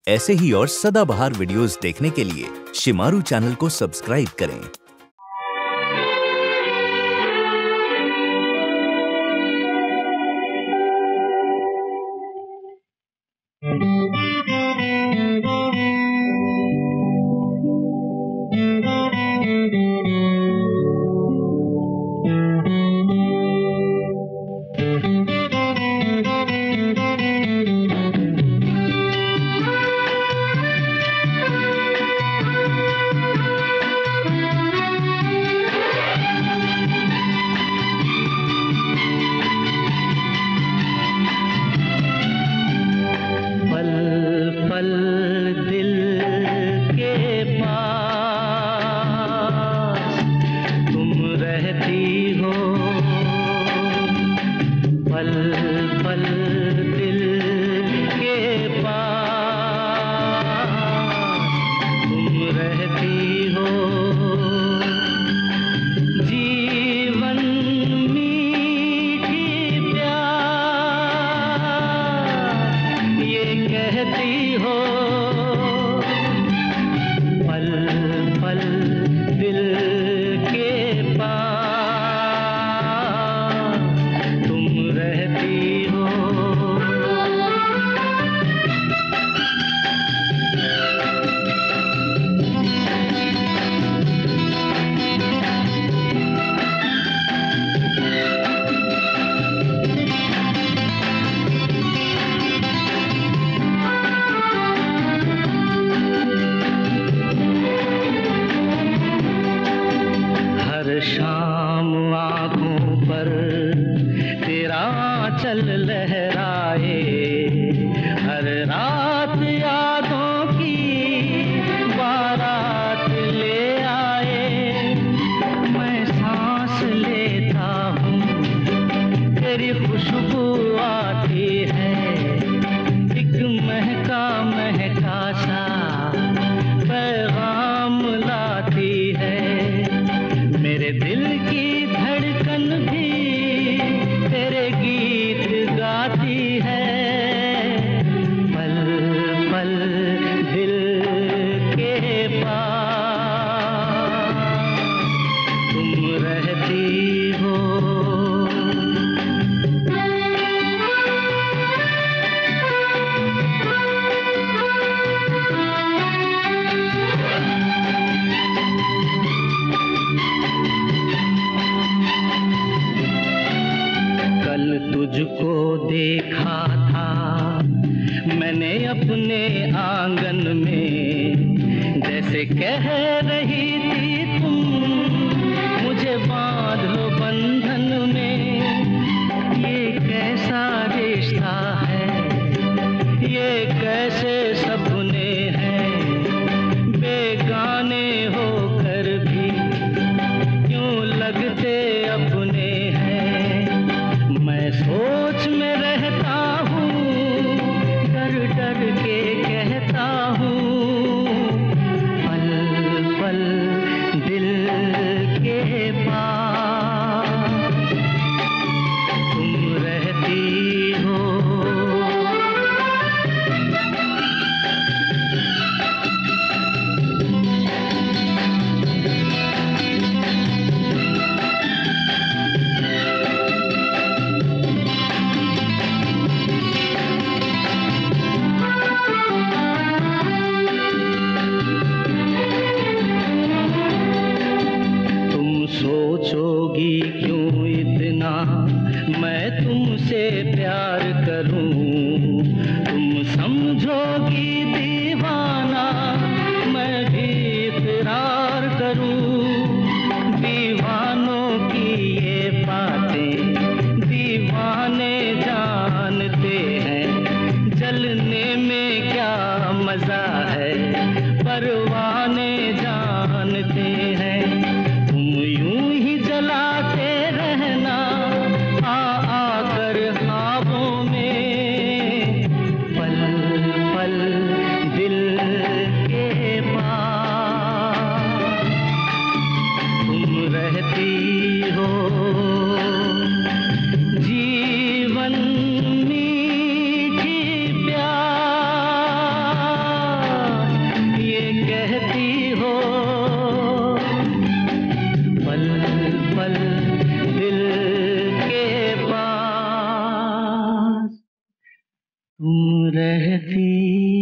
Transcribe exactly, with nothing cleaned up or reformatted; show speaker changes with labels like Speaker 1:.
Speaker 1: ऐसे ही और सदाबहार वीडियोस देखने के लिए शिमारू चैनल को सब्सक्राइब करें।
Speaker 2: शाम आँखों पर तेरा आँचल लहराए, हर रात यादों की बारात ले आए। मैं सांस लेता हूँ तेरी खुशबू आती है, एक महका महका सा पैगाम लाती है। मेरे दिल की धड़कन भी तेरे गीत गाती है। पल पल दिल के पास तुम रहती हो। तुझको देखा था मैंने अपने आंगन में, जैसे कह रही थी तुम मुझे बांध लो बंधन में। ये कैसा रिश्ता है, ये कैसे सपने हैं, बेगाने होकर भी क्यों लगते अपने हैं। मैं सोच में रहता हूँ, डर डर के कहता हूँ, पल पल दिल के पास तुम रहती हो। सोचोगी क्यों इतना मैं तुमसे प्यार करूं, तुम समझोगी दीवाना मैं भी इकरार करूं। दीवानों की ये बातें दीवाने जानते हैं, जलने में क्या मजा है परवाने जानते हैं। यूं ही जलाते रहना आ आकर ख्वाबों में, पल पल दिल के पास तुम रहती हो। जीवन मीठी प्यार तुम रहती